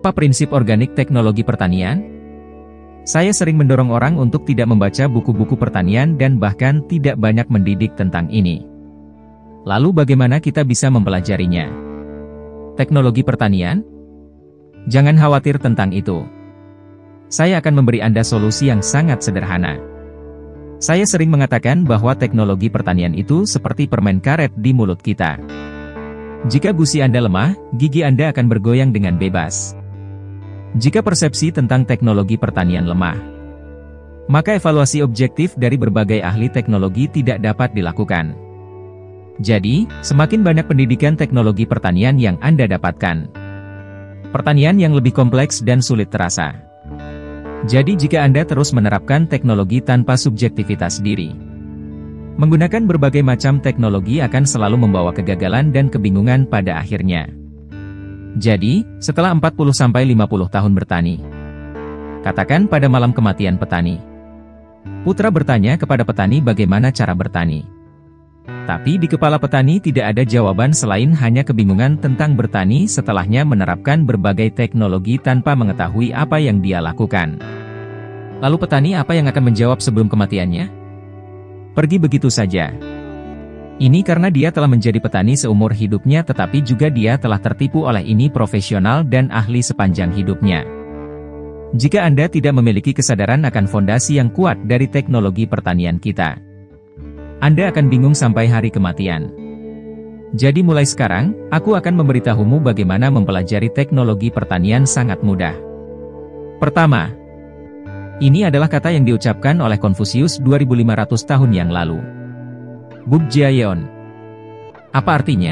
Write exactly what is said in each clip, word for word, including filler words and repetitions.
Apa prinsip organik teknologi pertanian? Saya sering mendorong orang untuk tidak membaca buku-buku pertanian dan bahkan tidak banyak mendidik tentang ini. Lalu bagaimana kita bisa mempelajarinya? Teknologi pertanian? Jangan khawatir tentang itu. Saya akan memberi Anda solusi yang sangat sederhana. Saya sering mengatakan bahwa teknologi pertanian itu seperti permen karet di mulut kita. Jika gusi Anda lemah, gigi Anda akan bergoyang dengan bebas. Jika persepsi tentang teknologi pertanian lemah, maka evaluasi objektif dari berbagai ahli teknologi tidak dapat dilakukan. Jadi, semakin banyak pendidikan teknologi pertanian yang Anda dapatkan, pertanian yang lebih kompleks dan sulit terasa. Jadi jika Anda terus menerapkan teknologi tanpa subjektivitas diri, menggunakan berbagai macam teknologi akan selalu membawa kegagalan dan kebingungan pada akhirnya. Jadi, setelah empat puluh sampai lima puluh tahun bertani, katakan pada malam kematian petani, putra bertanya kepada petani bagaimana cara bertani. Tapi di kepala petani tidak ada jawaban selain hanya kebingungan tentang bertani setelahnya menerapkan berbagai teknologi tanpa mengetahui apa yang dia lakukan. Lalu petani apa yang akan menjawab sebelum kematiannya? Pergi begitu saja. Ini karena dia telah menjadi petani seumur hidupnya tetapi juga dia telah tertipu oleh ini profesional dan ahli sepanjang hidupnya. Jika Anda tidak memiliki kesadaran akan fondasi yang kuat dari teknologi pertanian kita, Anda akan bingung sampai hari kematian. Jadi mulai sekarang, aku akan memberitahumu bagaimana mempelajari teknologi pertanian sangat mudah. Pertama, ini adalah kata yang diucapkan oleh Konfusius dua ribu lima ratus tahun yang lalu. Bukjayeon. Apa artinya?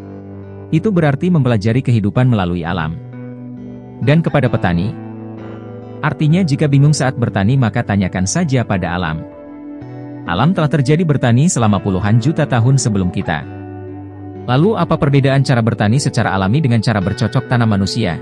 Itu berarti mempelajari kehidupan melalui alam. Dan kepada petani, artinya jika bingung saat bertani maka tanyakan saja pada alam. Alam telah terjadi bertani selama puluhan juta tahun sebelum kita. Lalu apa perbedaan cara bertani secara alami dengan cara bercocok tanam manusia?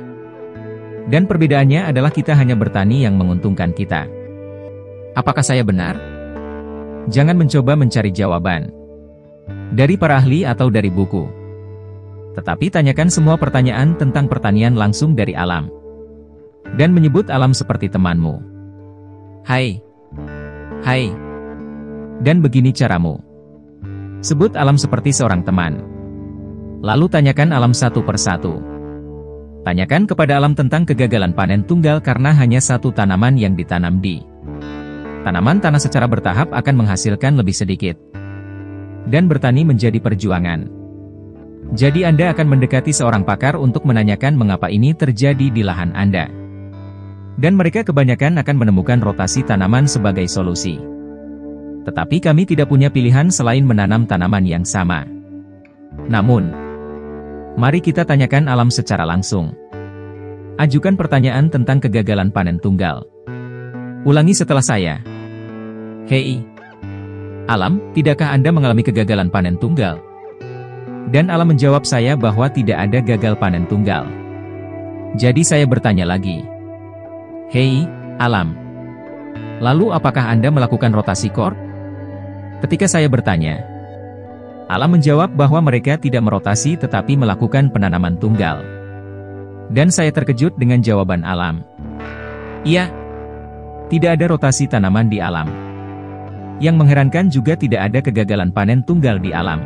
Dan perbedaannya adalah kita hanya bertani yang menguntungkan kita. Apakah saya benar? Jangan mencoba mencari jawaban dari para ahli atau dari buku. Tetapi tanyakan semua pertanyaan tentang pertanian langsung dari alam. Dan menyebut alam seperti temanmu. Hai. Hai. Dan begini caramu. Sebut alam seperti seorang teman. Lalu tanyakan alam satu persatu. Tanyakan kepada alam tentang kegagalan panen tunggal karena hanya satu tanaman yang ditanam di tanaman tanah secara bertahap akan menghasilkan lebih sedikit. Dan bertani menjadi perjuangan. Jadi Anda akan mendekati seorang pakar untuk menanyakan mengapa ini terjadi di lahan Anda. Dan mereka kebanyakan akan menemukan rotasi tanaman sebagai solusi. Tetapi kami tidak punya pilihan selain menanam tanaman yang sama. Namun, mari kita tanyakan alam secara langsung. Ajukan pertanyaan tentang kegagalan panen tunggal. Ulangi setelah saya. Hei, alam, tidakkah Anda mengalami kegagalan panen tunggal? Dan alam menjawab saya bahwa tidak ada gagal panen tunggal. Jadi saya bertanya lagi. Hei, alam. Lalu apakah Anda melakukan rotasi core? Ketika saya bertanya, alam menjawab bahwa mereka tidak merotasi tetapi melakukan penanaman tunggal. Dan saya terkejut dengan jawaban alam. Iya, tidak ada rotasi tanaman di alam. Yang mengherankan juga tidak ada kegagalan panen tunggal di alam.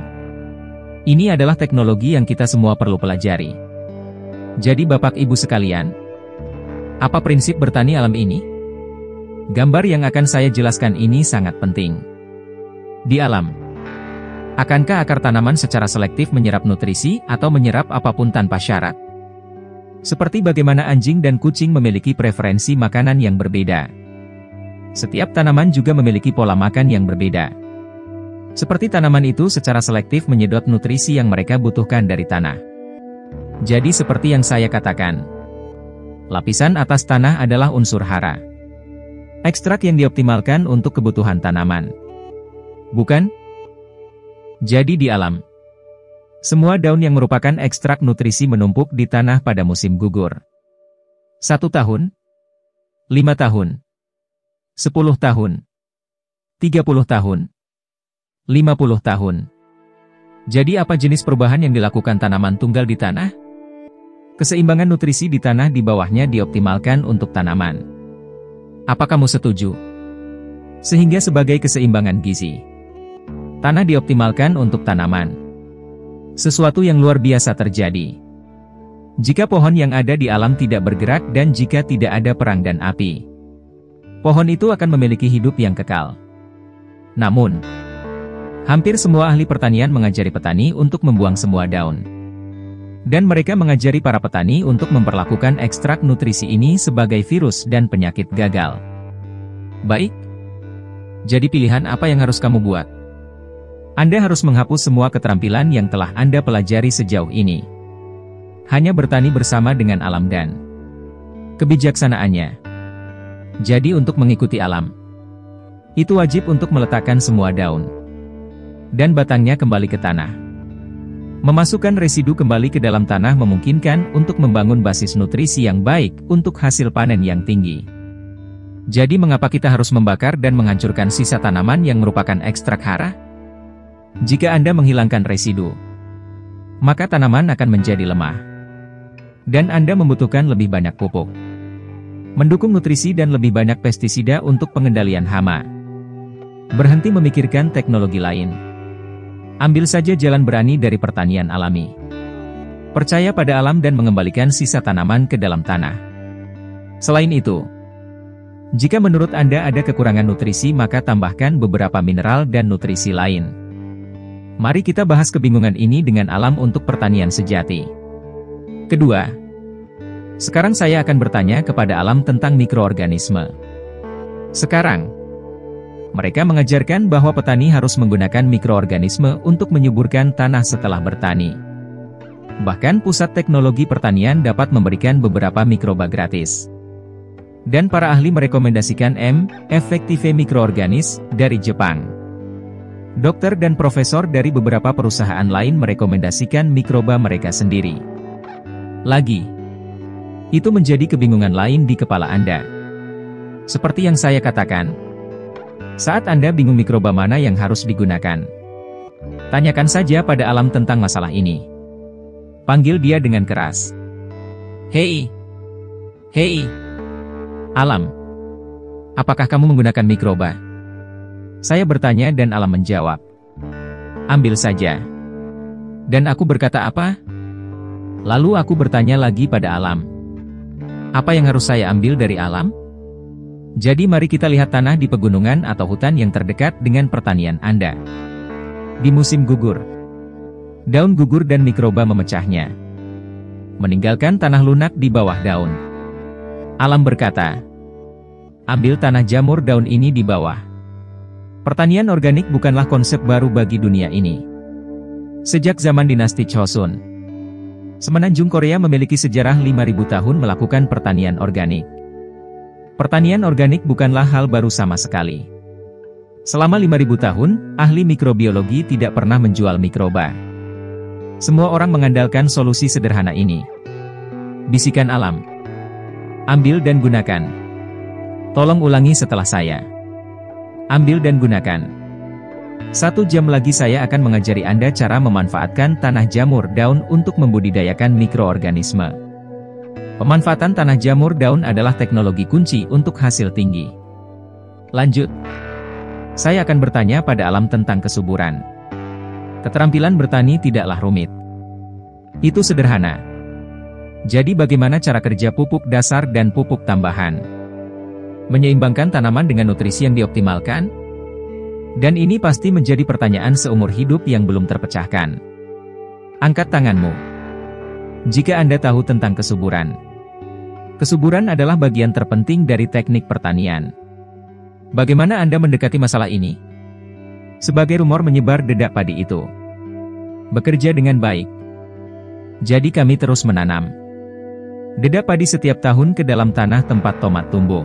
Ini adalah teknologi yang kita semua perlu pelajari. Jadi Bapak Ibu sekalian, apa prinsip bertani alam ini? Gambar yang akan saya jelaskan ini sangat penting. Di alam, akankah akar tanaman secara selektif menyerap nutrisi atau menyerap apapun tanpa syarat? Seperti bagaimana anjing dan kucing memiliki preferensi makanan yang berbeda. Setiap tanaman juga memiliki pola makan yang berbeda. Seperti tanaman itu secara selektif menyedot nutrisi yang mereka butuhkan dari tanah. Jadi seperti yang saya katakan, lapisan atas tanah adalah unsur hara. Ekstrak yang dioptimalkan untuk kebutuhan tanaman. Bukan? Jadi di alam, semua daun yang merupakan ekstrak nutrisi menumpuk di tanah pada musim gugur. Satu tahun, lima tahun, sepuluh tahun, tiga puluh tahun, lima puluh tahun. Jadi apa jenis perubahan yang dilakukan tanaman tunggal di tanah? Keseimbangan nutrisi di tanah di bawahnya dioptimalkan untuk tanaman. Apa kamu setuju? Sehingga sebagai keseimbangan gizi, tanah dioptimalkan untuk tanaman. Sesuatu yang luar biasa terjadi jika pohon yang ada di alam tidak bergerak dan jika tidak ada perang dan api. Pohon itu akan memiliki hidup yang kekal. Namun, hampir semua ahli pertanian mengajari petani untuk membuang semua daun. Dan mereka mengajari para petani untuk memperlakukan ekstrak nutrisi ini sebagai virus dan penyakit gagal. Baik. Jadi pilihan apa yang harus kamu buat? Anda harus menghapus semua keterampilan yang telah Anda pelajari sejauh ini. Hanya bertani bersama dengan alam dan kebijaksanaannya. Jadi untuk mengikuti alam, itu wajib untuk meletakkan semua daun dan batangnya kembali ke tanah. Memasukkan residu kembali ke dalam tanah memungkinkan untuk membangun basis nutrisi yang baik untuk hasil panen yang tinggi. Jadi mengapa kita harus membakar dan menghancurkan sisa tanaman yang merupakan ekstrak hara? Jika Anda menghilangkan residu, maka tanaman akan menjadi lemah. Dan Anda membutuhkan lebih banyak pupuk, mendukung nutrisi dan lebih banyak pestisida untuk pengendalian hama. Berhenti memikirkan teknologi lain. Ambil saja jalan berani dari pertanian alami. Percaya pada alam dan mengembalikan sisa tanaman ke dalam tanah. Selain itu, jika menurut Anda ada kekurangan nutrisi maka tambahkan beberapa mineral dan nutrisi lain. Mari kita bahas kebingungan ini dengan alam untuk pertanian sejati. Kedua, sekarang saya akan bertanya kepada alam tentang mikroorganisme. Sekarang, mereka mengajarkan bahwa petani harus menggunakan mikroorganisme untuk menyuburkan tanah setelah bertani. Bahkan pusat teknologi pertanian dapat memberikan beberapa mikroba gratis. Dan para ahli merekomendasikan M. effective mikroorganis dari Jepang. Dokter dan profesor dari beberapa perusahaan lain merekomendasikan mikroba mereka sendiri. Lagi, itu menjadi kebingungan lain di kepala Anda. Seperti yang saya katakan, saat Anda bingung mikroba mana yang harus digunakan, tanyakan saja pada alam tentang masalah ini. Panggil dia dengan keras. Hei! Hei! Alam! Apakah kamu menggunakan mikroba? Saya bertanya dan alam menjawab. Ambil saja. Dan aku berkata apa? Lalu aku bertanya lagi pada alam. Apa yang harus saya ambil dari alam? Jadi mari kita lihat tanah di pegunungan atau hutan yang terdekat dengan pertanian Anda. Di musim gugur, daun gugur dan mikroba memecahnya, meninggalkan tanah lunak di bawah daun. Alam berkata, ambil tanah jamur daun ini di bawah. Pertanian organik bukanlah konsep baru bagi dunia ini. Sejak zaman dinasti Chosun, Semenanjung Korea memiliki sejarah lima ribu tahun melakukan pertanian organik. Pertanian organik bukanlah hal baru sama sekali. Selama lima ribu tahun, ahli mikrobiologi tidak pernah menjual mikroba. Semua orang mengandalkan solusi sederhana ini. Bisikan alam. Ambil dan gunakan. Tolong ulangi setelah saya. Ambil dan gunakan. Satu jam lagi saya akan mengajari Anda cara memanfaatkan tanah jamur daun untuk membudidayakan mikroorganisme. Pemanfaatan tanah jamur daun adalah teknologi kunci untuk hasil tinggi. Lanjut. Saya akan bertanya pada alam tentang kesuburan. Keterampilan bertani tidaklah rumit. Itu sederhana. Jadi bagaimana cara kerja pupuk dasar dan pupuk tambahan? Menyeimbangkan tanaman dengan nutrisi yang dioptimalkan? Dan ini pasti menjadi pertanyaan seumur hidup yang belum terpecahkan. Angkat tanganmu jika Anda tahu tentang kesuburan. Kesuburan adalah bagian terpenting dari teknik pertanian. Bagaimana Anda mendekati masalah ini? Sebagai rumor menyebar dedak padi itu bekerja dengan baik. Jadi kami terus menanam dedak padi setiap tahun ke dalam tanah tempat tomat tumbuh.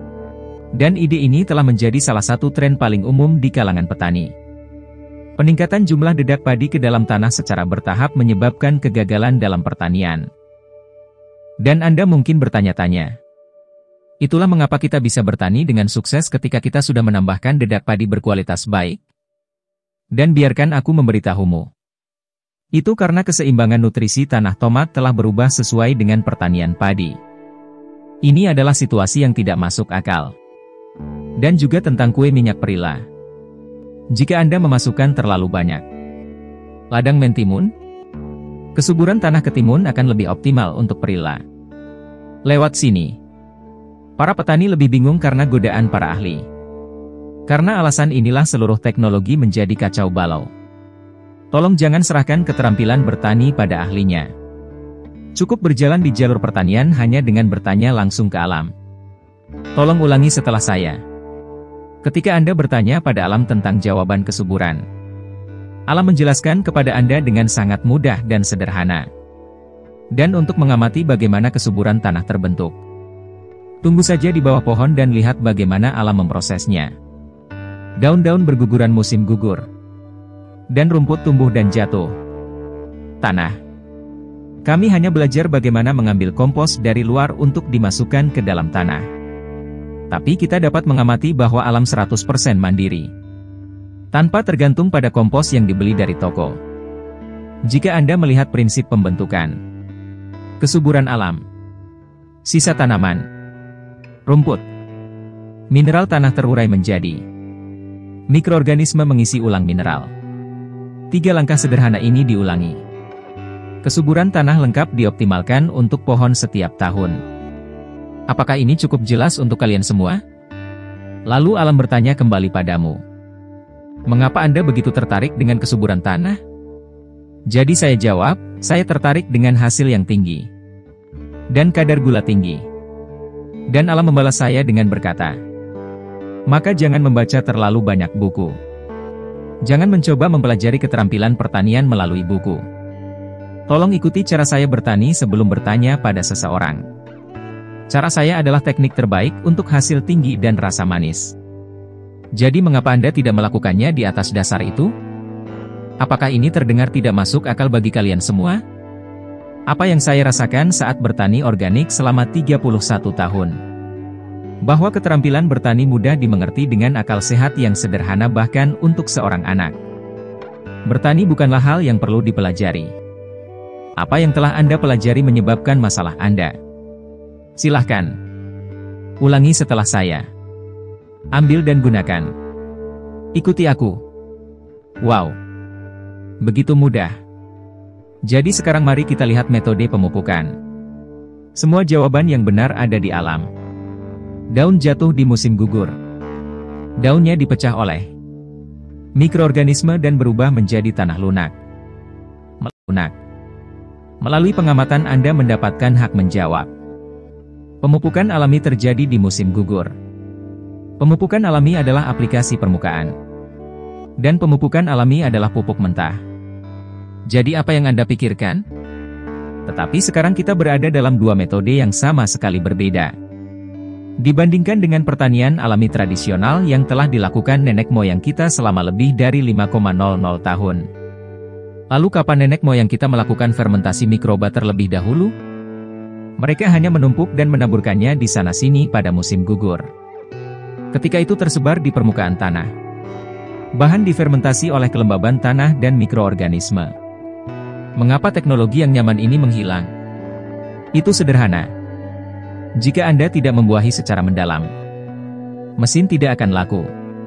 Dan ide ini telah menjadi salah satu tren paling umum di kalangan petani. Peningkatan jumlah dedak padi ke dalam tanah secara bertahap menyebabkan kegagalan dalam pertanian. Dan Anda mungkin bertanya-tanya, itulah mengapa kita bisa bertani dengan sukses ketika kita sudah menambahkan dedak padi berkualitas baik? Dan biarkan aku memberitahumu. Itu karena keseimbangan nutrisi tanah tomat telah berubah sesuai dengan pertanian padi. Ini adalah situasi yang tidak masuk akal. Dan juga tentang kue minyak perila. Jika Anda memasukkan terlalu banyak ladang mentimun, kesuburan tanah ketimun akan lebih optimal untuk perila. Lewat sini, para petani lebih bingung karena godaan para ahli. Karena alasan inilah seluruh teknologi menjadi kacau balau. Tolong jangan serahkan keterampilan bertani pada ahlinya. Cukup berjalan di jalur pertanian hanya dengan bertanya langsung ke alam. Tolong ulangi setelah saya. Ketika Anda bertanya pada alam tentang jawaban kesuburan, alam menjelaskan kepada Anda dengan sangat mudah dan sederhana. Dan untuk mengamati bagaimana kesuburan tanah terbentuk, tunggu saja di bawah pohon dan lihat bagaimana alam memprosesnya. Daun-daun berguguran musim gugur. Dan rumput tumbuh dan jatuh. Tanah. Kami hanya belajar bagaimana mengambil kompos dari luar untuk dimasukkan ke dalam tanah. Tapi kita dapat mengamati bahwa alam seratus persen mandiri. Tanpa tergantung pada kompos yang dibeli dari toko. Jika Anda melihat prinsip pembentukan, kesuburan alam, sisa tanaman, rumput, mineral tanah terurai menjadi mikroorganisme mengisi ulang mineral. Tiga langkah sederhana ini diulangi. Kesuburan tanah lengkap dioptimalkan untuk pohon setiap tahun. Apakah ini cukup jelas untuk kalian semua? Lalu alam bertanya kembali padamu. Mengapa Anda begitu tertarik dengan kesuburan tanah? Jadi saya jawab, saya tertarik dengan hasil yang tinggi. Dan kadar gula tinggi. Dan alam membalas saya dengan berkata, maka jangan membaca terlalu banyak buku. Jangan mencoba mempelajari keterampilan pertanian melalui buku. Tolong ikuti cara saya bertani sebelum bertanya pada seseorang. Cara saya adalah teknik terbaik untuk hasil tinggi dan rasa manis. Jadi mengapa Anda tidak melakukannya di atas dasar itu? Apakah ini terdengar tidak masuk akal bagi kalian semua? Apa yang saya rasakan saat bertani organik selama tiga puluh satu tahun? Bahwa keterampilan bertani mudah dimengerti dengan akal sehat yang sederhana bahkan untuk seorang anak. Bertani bukanlah hal yang perlu dipelajari. Apa yang telah Anda pelajari menyebabkan masalah Anda. Silahkan. Ulangi setelah saya. Ambil dan gunakan. Ikuti aku. Wow. Begitu mudah. Jadi sekarang mari kita lihat metode pemupukan. Semua jawaban yang benar ada di alam. Daun jatuh di musim gugur. Daunnya dipecah oleh mikroorganisme dan berubah menjadi tanah lunak. Melunak. Melalui pengamatan Anda mendapatkan hak menjawab. Pemupukan alami terjadi di musim gugur. Pemupukan alami adalah aplikasi permukaan. Dan pemupukan alami adalah pupuk mentah. Jadi apa yang Anda pikirkan? Tetapi sekarang kita berada dalam dua metode yang sama sekali berbeda. Dibandingkan dengan pertanian alami tradisional yang telah dilakukan nenek moyang kita selama lebih dari lima koma nol nol tahun. Lalu kapan nenek moyang kita melakukan fermentasi mikroba terlebih dahulu? Mereka hanya menumpuk dan menaburkannya di sana-sini pada musim gugur. Ketika itu tersebar di permukaan tanah. Bahan difermentasi oleh kelembaban tanah dan mikroorganisme. Mengapa teknologi yang nyaman ini menghilang? Itu sederhana. Jika Anda tidak membuahi secara mendalam, mesin tidak akan laku.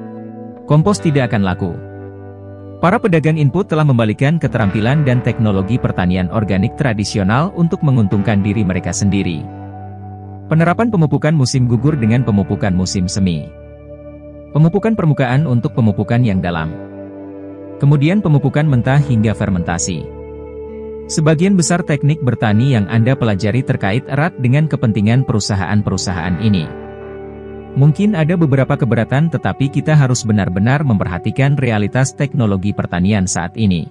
Kompos tidak akan laku. Para pedagang input telah membalikan keterampilan dan teknologi pertanian organik tradisional untuk menguntungkan diri mereka sendiri. Penerapan pemupukan musim gugur dengan pemupukan musim semi. Pemupukan permukaan untuk pemupukan yang dalam. Kemudian pemupukan mentah hingga fermentasi. Sebagian besar teknik bertani yang Anda pelajari terkait erat dengan kepentingan perusahaan-perusahaan ini. Mungkin ada beberapa keberatan tetapi kita harus benar-benar memperhatikan realitas teknologi pertanian saat ini.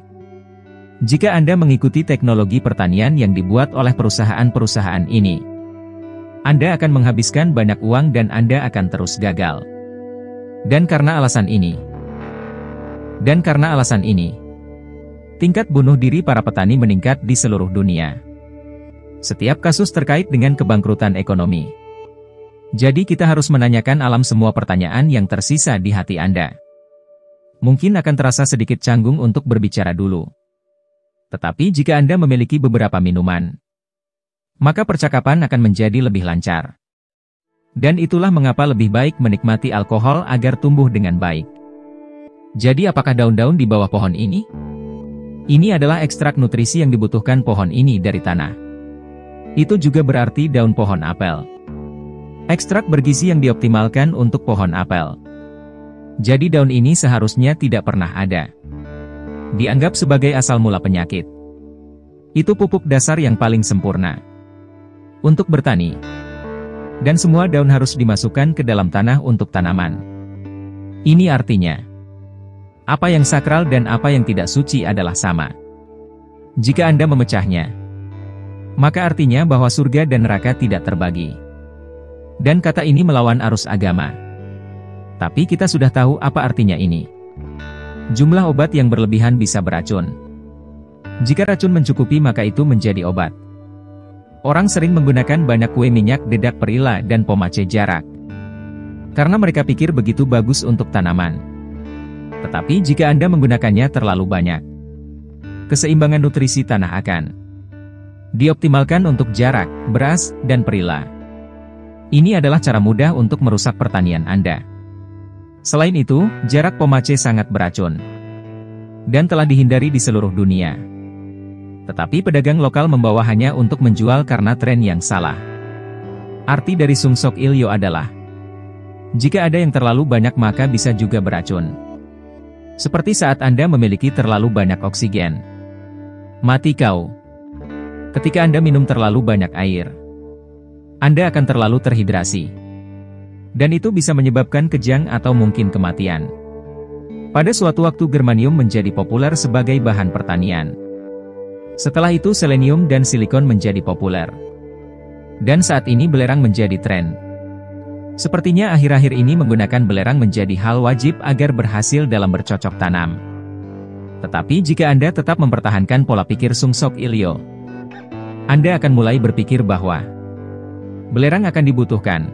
Jika Anda mengikuti teknologi pertanian yang dibuat oleh perusahaan-perusahaan ini, Anda akan menghabiskan banyak uang dan Anda akan terus gagal. Dan karena alasan ini, dan karena alasan ini, tingkat bunuh diri para petani meningkat di seluruh dunia. Setiap kasus terkait dengan kebangkrutan ekonomi. Jadi kita harus menanyakan alam semua pertanyaan yang tersisa di hati Anda. Mungkin akan terasa sedikit canggung untuk berbicara dulu. Tetapi jika Anda memiliki beberapa minuman, maka percakapan akan menjadi lebih lancar. Dan itulah mengapa lebih baik menikmati alkohol agar tumbuh dengan baik. Jadi apakah daun-daun di bawah pohon ini? Ini adalah ekstrak nutrisi yang dibutuhkan pohon ini dari tanah. Itu juga berarti daun pohon apel. Ekstrak bergizi yang dioptimalkan untuk pohon apel. Jadi daun ini seharusnya tidak pernah ada. Dianggap sebagai asal mula penyakit. Itu pupuk dasar yang paling sempurna untuk bertani. Dan semua daun harus dimasukkan ke dalam tanah untuk tanaman. Ini artinya, apa yang sakral dan apa yang tidak suci adalah sama. Jika Anda memecahnya, maka artinya bahwa surga dan neraka tidak terbagi. Dan kata ini melawan arus agama. Tapi kita sudah tahu apa artinya ini. Jumlah obat yang berlebihan bisa beracun. Jika racun mencukupi maka itu menjadi obat. Orang sering menggunakan banyak kue minyak dedak perila dan pomace jarak. Karena mereka pikir begitu bagus untuk tanaman. Tetapi jika Anda menggunakannya terlalu banyak, keseimbangan nutrisi tanah akan dioptimalkan untuk jarak, beras, dan perila. Ini adalah cara mudah untuk merusak pertanian Anda. Selain itu, jarak pomace sangat beracun. Dan telah dihindari di seluruh dunia. Tetapi pedagang lokal membawahannya untuk menjual karena tren yang salah. Arti dari sungsok ilyo adalah, jika ada yang terlalu banyak maka bisa juga beracun. Seperti saat Anda memiliki terlalu banyak oksigen. Mati kau. Ketika Anda minum terlalu banyak air, Anda akan terlalu terhidrasi. Dan itu bisa menyebabkan kejang atau mungkin kematian. Pada suatu waktu germanium menjadi populer sebagai bahan pertanian. Setelah itu selenium dan silikon menjadi populer. Dan saat ini belerang menjadi tren. Sepertinya akhir-akhir ini menggunakan belerang menjadi hal wajib agar berhasil dalam bercocok tanam. Tetapi jika Anda tetap mempertahankan pola pikir sungsok ilyo, Anda akan mulai berpikir bahwa belerang akan dibutuhkan.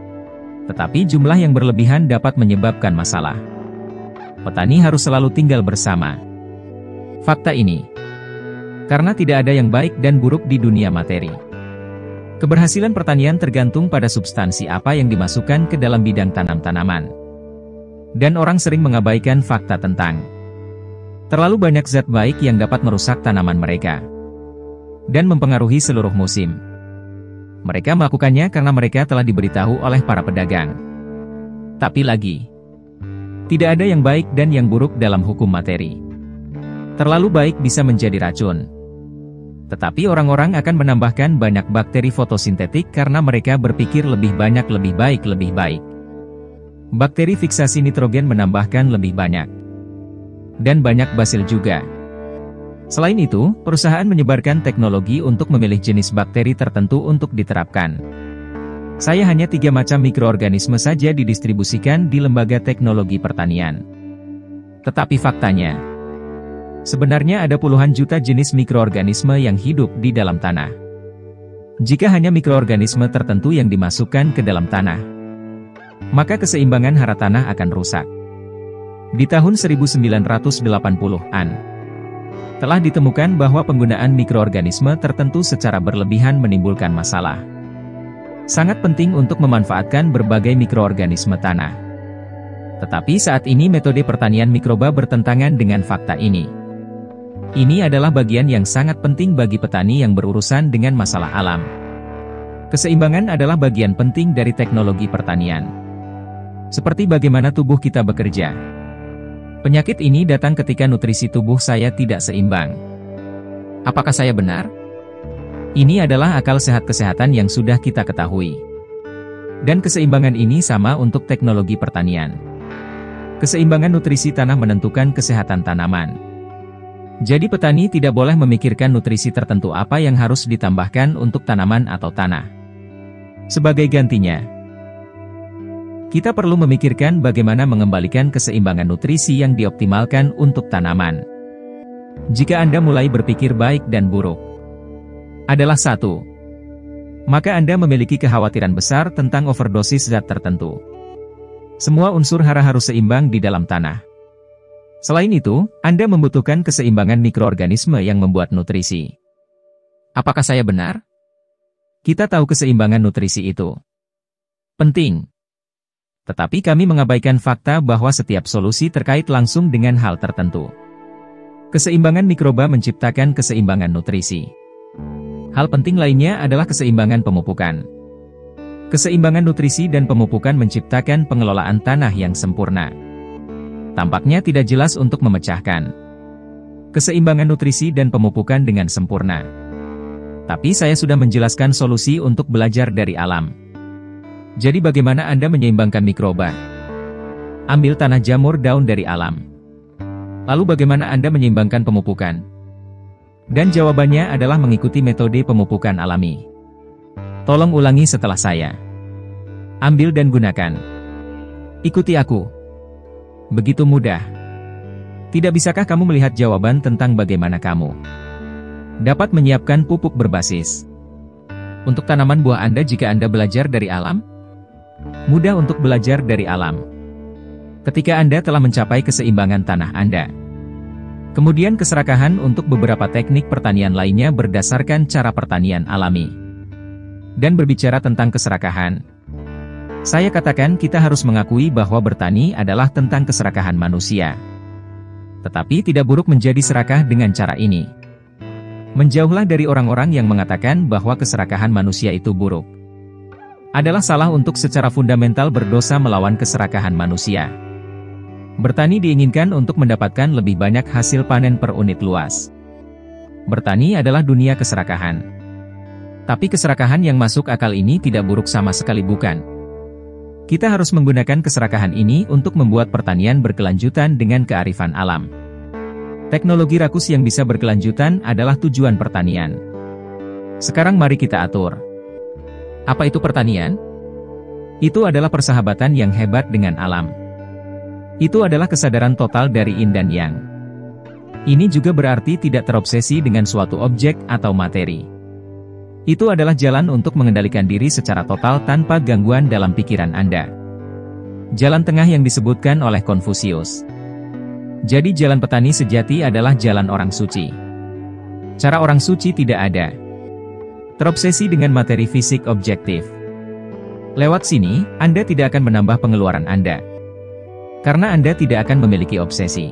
Tetapi jumlah yang berlebihan dapat menyebabkan masalah. Petani harus selalu tinggal bersama fakta ini. Karena tidak ada yang baik dan buruk di dunia materi. Keberhasilan pertanian tergantung pada substansi apa yang dimasukkan ke dalam bidang tanam-tanaman. Dan orang sering mengabaikan fakta tentang terlalu banyak zat baik yang dapat merusak tanaman mereka. Dan mempengaruhi seluruh musim. Mereka melakukannya karena mereka telah diberitahu oleh para pedagang. Tapi lagi, tidak ada yang baik dan yang buruk dalam hukum materi. Terlalu baik bisa menjadi racun. Tetapi orang-orang akan menambahkan banyak bakteri fotosintetik karena mereka berpikir lebih banyak lebih baik lebih baik. Bakteri fiksasi nitrogen menambahkan lebih banyak. Dan banyak basil juga. Selain itu, perusahaan menyebarkan teknologi untuk memilih jenis bakteri tertentu untuk diterapkan. Saya hanya tiga macam mikroorganisme saja didistribusikan di lembaga teknologi pertanian. Tetapi faktanya, sebenarnya ada puluhan juta jenis mikroorganisme yang hidup di dalam tanah. Jika hanya mikroorganisme tertentu yang dimasukkan ke dalam tanah, maka keseimbangan hara tanah akan rusak. Di tahun seribu sembilan ratus delapan puluhan, telah ditemukan bahwa penggunaan mikroorganisme tertentu secara berlebihan menimbulkan masalah. Sangat penting untuk memanfaatkan berbagai mikroorganisme tanah. Tetapi saat ini metode pertanian mikroba bertentangan dengan fakta ini. Ini adalah bagian yang sangat penting bagi petani yang berurusan dengan masalah alam. Keseimbangan adalah bagian penting dari teknologi pertanian. Seperti bagaimana tubuh kita bekerja. Penyakit ini datang ketika nutrisi tubuh saya tidak seimbang. Apakah saya benar? Ini adalah akal sehat kesehatan yang sudah kita ketahui. Dan keseimbangan ini sama untuk teknologi pertanian. Keseimbangan nutrisi tanah menentukan kesehatan tanaman. Jadi petani tidak boleh memikirkan nutrisi tertentu apa yang harus ditambahkan untuk tanaman atau tanah. Sebagai gantinya, kita perlu memikirkan bagaimana mengembalikan keseimbangan nutrisi yang dioptimalkan untuk tanaman. Jika Anda mulai berpikir baik dan buruk adalah satu, maka Anda memiliki kekhawatiran besar tentang overdosis zat tertentu. Semua unsur hara harus seimbang di dalam tanah. Selain itu, Anda membutuhkan keseimbangan mikroorganisme yang membuat nutrisi. Apakah saya benar? Kita tahu keseimbangan nutrisi itu penting. Tetapi kami mengabaikan fakta bahwa setiap solusi terkait langsung dengan hal tertentu. Keseimbangan mikroba menciptakan keseimbangan nutrisi. Hal penting lainnya adalah keseimbangan pemupukan. Keseimbangan nutrisi dan pemupukan menciptakan pengelolaan tanah yang sempurna. Tampaknya tidak jelas untuk memecahkan keseimbangan nutrisi dan pemupukan dengan sempurna. Tapi saya sudah menjelaskan solusi untuk belajar dari alam. Jadi bagaimana Anda menyeimbangkan mikroba? Ambil tanah jamur daun dari alam. Lalu bagaimana Anda menyeimbangkan pemupukan? Dan jawabannya adalah mengikuti metode pemupukan alami. Tolong ulangi setelah saya. Ambil dan gunakan. Ikuti aku. Begitu mudah. Tidak bisakah kamu melihat jawaban tentang bagaimana kamu dapat menyiapkan pupuk berbasis untuk tanaman buah Anda jika Anda belajar dari alam? Mudah untuk belajar dari alam. Ketika Anda telah mencapai keseimbangan tanah Anda. Kemudian keserakahan untuk beberapa teknik pertanian lainnya berdasarkan cara pertanian alami. Dan berbicara tentang keserakahan, saya katakan kita harus mengakui bahwa bertani adalah tentang keserakahan manusia. Tetapi tidak buruk menjadi serakah dengan cara ini. Menjauhlah dari orang-orang yang mengatakan bahwa keserakahan manusia itu buruk. Adalah salah untuk secara fundamental berdosa melawan keserakahan manusia. Bertani diinginkan untuk mendapatkan lebih banyak hasil panen per unit luas. Bertani adalah dunia keserakahan. Tapi keserakahan yang masuk akal ini tidak buruk sama sekali, bukan? Kita harus menggunakan keserakahan ini untuk membuat pertanian berkelanjutan dengan kearifan alam. Teknologi rakus yang bisa berkelanjutan adalah tujuan pertanian. Sekarang mari kita atur. Apa itu pertanian? Itu adalah persahabatan yang hebat dengan alam. Itu adalah kesadaran total dari yin dan yang. Ini juga berarti tidak terobsesi dengan suatu objek atau materi. Itu adalah jalan untuk mengendalikan diri secara total tanpa gangguan dalam pikiran Anda. Jalan tengah yang disebutkan oleh Konfusius. Jadi jalan petani sejati adalah jalan orang suci. Cara orang suci tidak ada terobsesi dengan materi fisik objektif. Lewat sini, Anda tidak akan menambah pengeluaran Anda. Karena Anda tidak akan memiliki obsesi.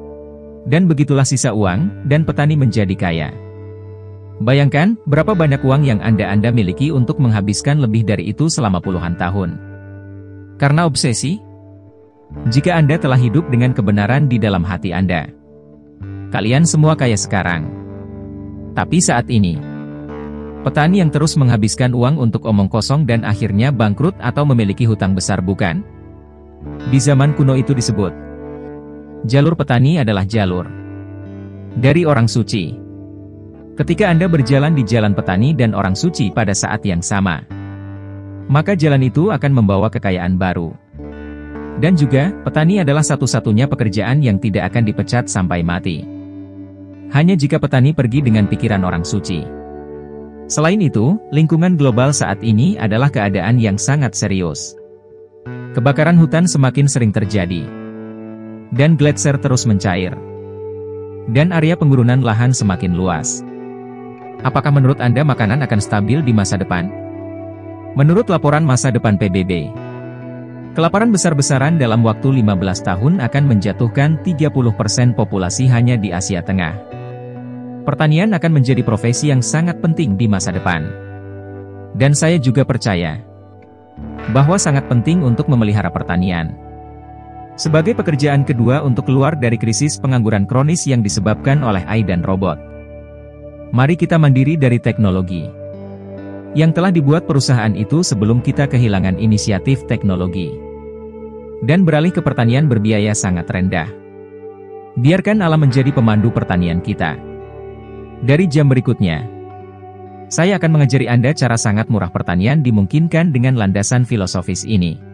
Dan begitulah sisa uang, dan petani menjadi kaya. Bayangkan, berapa banyak uang yang Anda-Anda miliki untuk menghabiskan lebih dari itu selama puluhan tahun. Karena obsesi? Jika Anda telah hidup dengan kebenaran di dalam hati Anda, kalian semua kaya sekarang. Tapi saat ini, petani yang terus menghabiskan uang untuk omong kosong dan akhirnya bangkrut atau memiliki hutang besar, bukan? Di zaman kuno itu disebut, jalur petani adalah jalur dari orang suci. Ketika Anda berjalan di jalan petani dan orang suci pada saat yang sama, maka jalan itu akan membawa kekayaan baru. Dan juga, petani adalah satu-satunya pekerjaan yang tidak akan dipecat sampai mati. Hanya jika petani pergi dengan pikiran orang suci. Selain itu, lingkungan global saat ini adalah keadaan yang sangat serius. Kebakaran hutan semakin sering terjadi. Dan gletser terus mencair. Dan area pengurunan lahan semakin luas. Apakah menurut Anda makanan akan stabil di masa depan? Menurut laporan masa depan P B B, kelaparan besar-besaran dalam waktu lima belas tahun akan menjatuhkan tiga puluh persen populasi hanya di Asia Tengah. Pertanian akan menjadi profesi yang sangat penting di masa depan. Dan saya juga percaya bahwa sangat penting untuk memelihara pertanian sebagai pekerjaan kedua untuk keluar dari krisis pengangguran kronis yang disebabkan oleh A I dan robot. Mari kita mandiri dari teknologi yang telah dibuat perusahaan itu sebelum kita kehilangan inisiatif teknologi dan beralih ke pertanian berbiaya sangat rendah. Biarkan alam menjadi pemandu pertanian kita. Dari jam berikutnya, saya akan mengajari Anda cara sangat murah pertanian dimungkinkan dengan landasan filosofis ini.